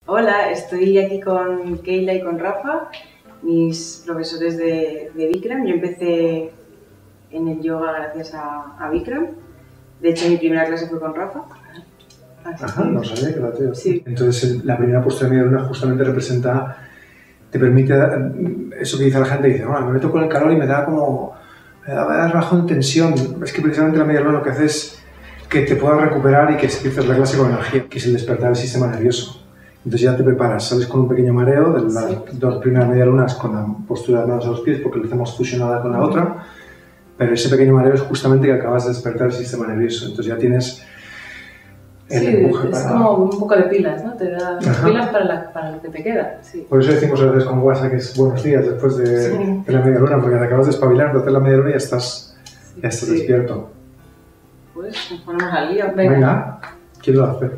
Hola, estoy aquí con Keila y con Rafa, mis profesores de Bikram. Yo empecé en el yoga gracias a Bikram. De hecho, mi primera clase fue con Rafa. Ajá, no sabía que era tío. Sí. Entonces, la primera postura de media luna justamente representa, te permite eso que dice la gente, dice, me meto con el calor y me da como, me da bajón de tensión. Es que precisamente la media luna lo que hace es que te puedas recuperar y que se empiece la clase con energía, que es el despertar del sistema nervioso. Entonces ya te preparas, sales con un pequeño mareo de las dos primeras media lunas con la postura de manos a los pies porque lo hacemos fusionada con la otra, pero ese pequeño mareo es justamente que acabas de despertar el sistema nervioso. Entonces ya tienes el empuje es como un poco de pilas, ¿no? Te da pilas para lo que te queda. Sí. Por eso decimos a veces con WhatsApp que es buenos días después de la media luna, porque te acabas de espabilar, de hacer la media luna y ya estás despierto. Pues nos ponemos al lío. Venga, ¿quién lo hace?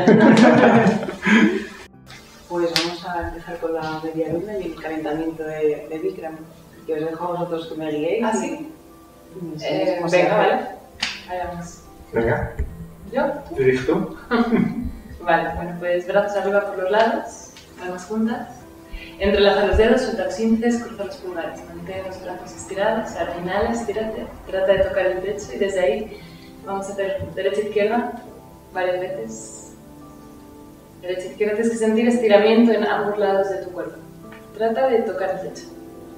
Pues vamos a empezar con la media luna y el calentamiento de Bikram. Que os dejo a vosotros que me guiéis. ¿Ah, sí? Venga, ¿vale? Ahí vamos. Venga. ¿Yo? ¿Te diriges tú? Vale, bueno, pues brazos arriba por los lados, palmas juntas. Entrelaza los dedos, suelta los índices, cruza los pulgares. Mantén los brazos estirados, ahora inhala, estírate. Trata de tocar el techo y desde ahí vamos a hacer derecha-izquierda varias veces. Derecha-izquierda, tienes que sentir estiramiento en ambos lados de tu cuerpo. Trata de tocar el techo.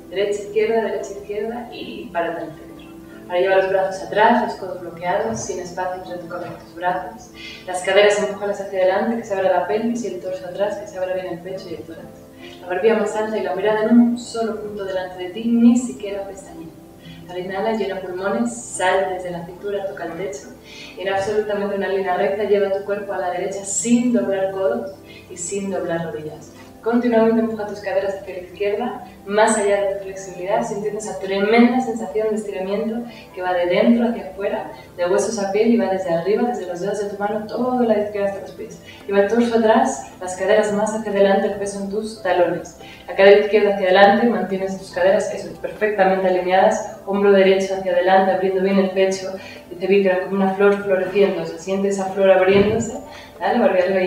Derecha-izquierda y párate en el centro. Ahora lleva los brazos atrás, los codos bloqueados, sin espacio entre tu cabeza y tus brazos. Las caderas empújalas hacia adelante, que se abra la pelvis, y el torso atrás, que se abra bien el pecho y el tórax. La barbilla más alta y la mirada en un solo punto delante de ti, ni siquiera pestañeando. Ahora inhala, llena pulmones, sal desde la cintura, toca el techo. Y en absolutamente una línea recta, lleva tu cuerpo a la derecha sin doblar codos y sin doblar rodillas. Continuamente empuja tus caderas hacia la izquierda, más allá de tu flexibilidad, sintiendo esa tremenda sensación de estiramiento que va de dentro hacia afuera, de huesos a piel, y va desde arriba, desde los dedos de tu mano, todo la izquierda hasta los pies. Lleva el torso atrás, las caderas más hacia adelante, el peso en tus talones. La cadera izquierda hacia adelante, mantienes tus caderas perfectamente alineadas, hombro derecho hacia adelante, abriendo bien el pecho, dice Bikram, como una flor floreciendo, se siente esa flor abriéndose. Dale, barbilla arriba y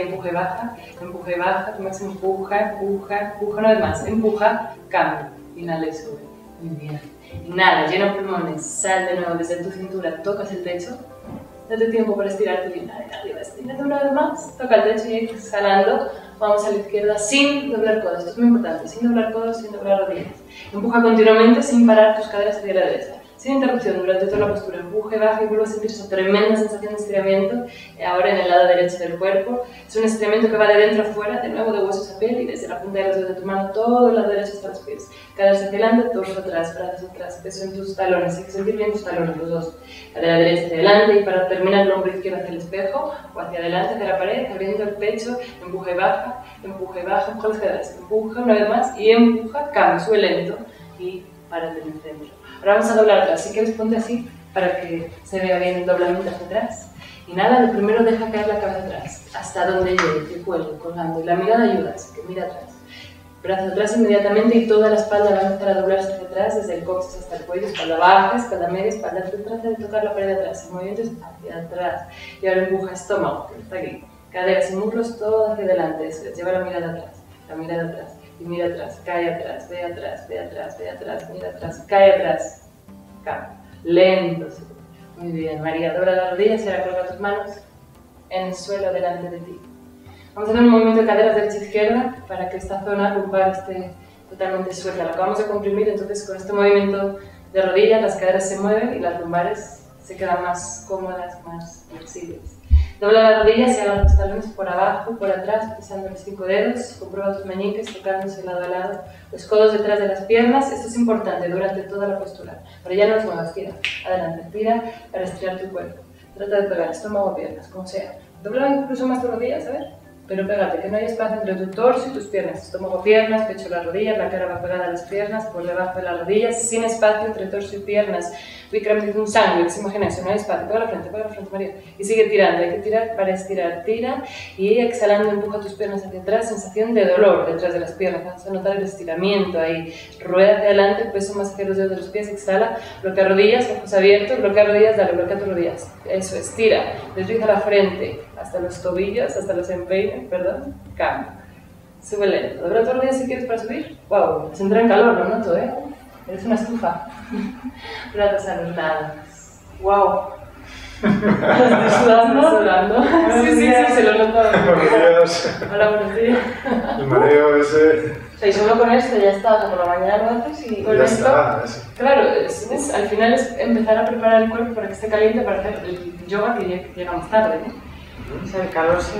empuje, baja, tu máximo empuja, una vez más, empuja, cambia, inhala y sube, muy bien. Inhala, llena pulmones, sal de nuevo desde tu cintura, tocas el techo, date tiempo para estirarte bien, arriba, estírate una vez más, toca el techo y exhalando, vamos a la izquierda sin doblar codos, esto es muy importante, sin doblar codos, sin doblar rodillas. Empuja continuamente sin parar tus caderas hacia la derecha. Sin interrupción durante toda la postura, empuje, baja y vuelve a sentir esa tremenda sensación de estiramiento, ahora en el lado derecho del cuerpo. Es un estiramiento que va de dentro a fuera, de nuevo de huesos a piel y desde la punta de los dedos de tu mano, todo el lado derecho hasta los pies. Caderas hacia adelante, torso atrás, brazos atrás, peso en tus talones, hay que sentir bien tus talones, los dos. Cadera derecha hacia adelante y para terminar el hombro izquierdo hacia el espejo o hacia adelante, hacia la pared, abriendo el pecho, empuje, baja, empuja las caderas, empuja una vez más y empuja, cambia, sube lento y párate en el centro. Ahora vamos a doblar atrás, si quieres ponte así para que se vea bien el doblamiento hacia atrás. Inhala, lo primero deja caer la cabeza atrás, hasta donde llegue, el cuello, colgando, y la mirada ayuda, así que mira atrás. Brazo atrás inmediatamente y toda la espalda va a empezar a doblarse hacia atrás, desde el coxis hasta el cuello, espalda baja, espalda media, espalda alta, trata de tocar la pared de atrás, el movimiento es hacia atrás. Y ahora empuja estómago, que está aquí, caderas y muslos, todo hacia adelante, eso es, lleva la mirada atrás. Y mira atrás, cae atrás, ve atrás, mira atrás, cae atrás, cambia, lento, muy bien. María, dobla las rodillas y ahora coloca tus manos en el suelo delante de ti. Vamos a hacer un movimiento de caderas derecha-izquierda para que esta zona lumbar esté totalmente suelta. La acabamos de comprimir, entonces con este movimiento de rodillas las caderas se mueven y las lumbares se quedan más cómodas, más flexibles. Dobla las rodillas y agarra los talones por abajo, por atrás, pisando los 5 dedos, comprueba tus meñiques, tocándose lado a lado, los codos detrás de las piernas. Esto es importante durante toda la postura. Ahora ya no los muevas, tira, adelante, tira para estirar tu cuerpo. Trata de pegar estómago o piernas, como sea. Dobla incluso más tus rodillas, a ver. Pero pégate, que no hay espacio entre tu torso y tus piernas. Estómago, piernas, pecho, las rodillas, la cara va pegada a las piernas, por debajo de las rodillas, sin espacio entre torso y piernas. Bikram dice un sándwich, imagina eso, no hay espacio. Pega la frente, María. Y sigue tirando, hay que tirar para estirar, tira. Y exhalando, empuja tus piernas hacia atrás, sensación de dolor detrás de las piernas. Vas a notar el estiramiento ahí. Rueda hacia adelante, peso más hacia los dedos de los pies, exhala. Bloquea rodillas, ojos abiertos, bloquea rodillas, dale, bloquea tus rodillas. Eso, estira. Desliza la frente hasta los tobillos, hasta los empeines, cambia. Sube lento. Dobla otro día si quieres para subir. Wow, se entra en calor, lo noto, ¿eh? Eres una estufa. Brazos a los lados. Wow. ¿Estás sudando? Sí, se lo noto. Buenos días. Hola, buenos días. El mareo ese. O sea, y solo con esto ya está, o sea, por la mañana lo haces y... Con Ya esto, está, eso. claro, al final es empezar a preparar el cuerpo para que esté caliente para hacer el yoga que llega más tarde, ¿no? O sea, el calor se...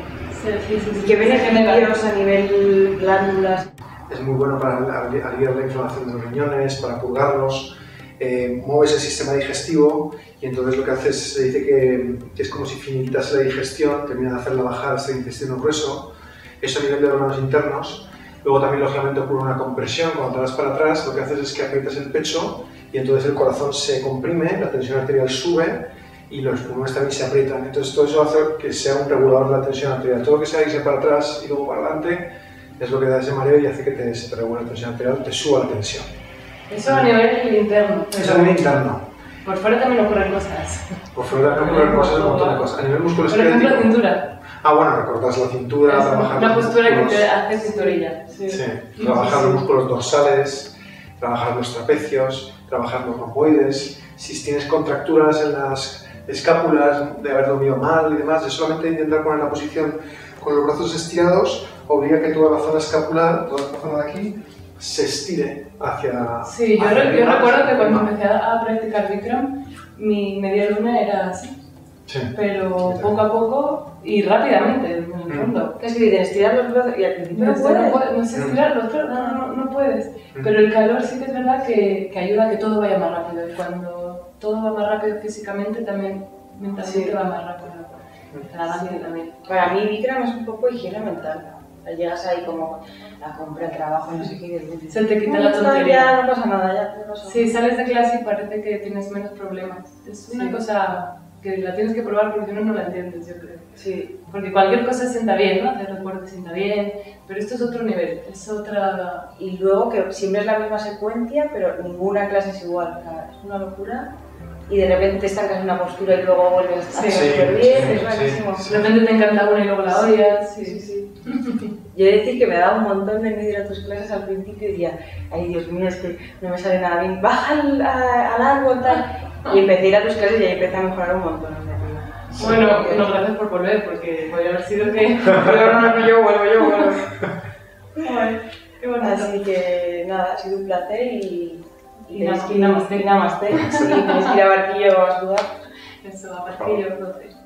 Sí. ¿Y qué beneficios a nivel glándulas? Es muy bueno para aliviar la inflamación de los riñones, para purgarlos, mueves el sistema digestivo y entonces lo que haces, se dice que es como si finiquitase la digestión, termina de hacerla bajar hasta el intestino grueso, eso a nivel de órganos internos. Luego también lógicamente ocurre una compresión, cuando te vas para atrás lo que haces es que aprietas el pecho y entonces el corazón se comprime, la tensión arterial sube y los pulmones también se aprietan. Entonces todo eso hace que sea un regulador de la tensión arterial. Todo lo que sea irse para atrás y luego para adelante es lo que da ese mareo y hace que se te regule la tensión arterial, te suba la tensión. Eso a nivel interno. Eso a nivel interno. Por fuera también ocurren cosas. Por fuera también ocurren cosas, un montón de cosas. A nivel musculoesquelético... Por ejemplo, cintura. Bueno, recortas la cintura, trabajar una los postura que músculos. te hace cinturilla. Sí. Trabajar los músculos dorsales, trabajar los trapecios, trabajar los romboides. Si tienes contracturas en las escápulas de haber dormido mal y demás, de solamente intentar poner la posición con los brazos estirados, obliga que toda la zona escapular, toda esta zona de aquí, se estire hacia... Sí, yo recuerdo que cuando empecé a practicar Bikram, mi media luna era así. Sí. Pero poco a poco y rápidamente, en el fondo. Es que estirar los brazos y al principio no puedes. No sé estirarlos, claro, no puedes. Pero el calor sí que es verdad que ayuda a que todo vaya más rápido. Y cuando todo va más rápido físicamente, también mentalmente va más rápido. Adelante también. Para mí Bikram es un poco higiene mental. Llegas ahí como la compra, el trabajo, no sé qué. Se te quita la tontería. Ya no pasa nada, ya te pasó. Sí, sales de clase y parece que tienes menos problemas. Es una cosa que la tienes que probar porque si no, no la entiendes, yo creo. Sí. Porque cualquier cosa sienta bien, ¿no? Hacer deporte sienta bien, pero esto es otro nivel, es otra... Y luego que siempre es la misma secuencia, pero ninguna clase es igual. O sea, es una locura. Y de repente te estancas en una postura y luego vuelves a estar súper bien, es rarísimo. De repente te encanta una y luego la odias. Sí. Yo he de decir que me daba un montón de miedo ir a tus clases al principio y decía, ay Dios mío, es que no me sale nada bien, baja al árbol, tal. Y empecé a ir a tus clases y ahí empecé a mejorar un montón. Bueno, no, gracias por volver, porque podría haber sido que... Pero no, yo vuelvo. Ay, qué bonito. Así que nada, ha sido un placer y namaste. Sí, tenéis que ir a Barquillo a sudar. Eso, a Barquillo 12.